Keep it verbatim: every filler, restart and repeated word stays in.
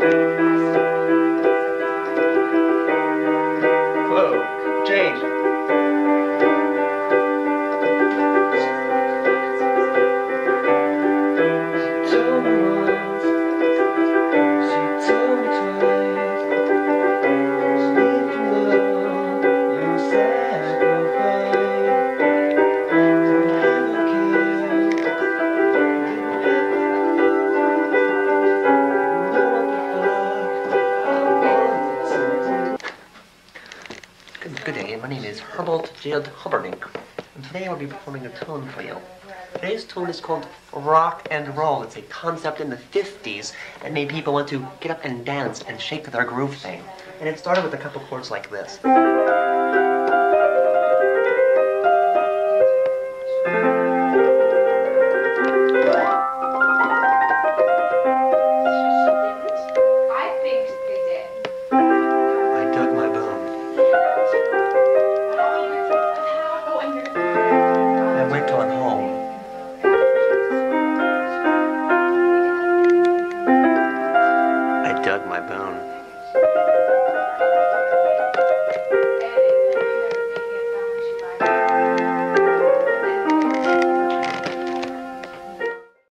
Whoa, Jane. Good day, my name is Harold J. Hubbardink, and today I'll be performing a tune for you. Today's tune is called rock and roll. It's a concept in the fifties that made people want to get up and dance and shake their groove thing. And it started with a couple chords like this.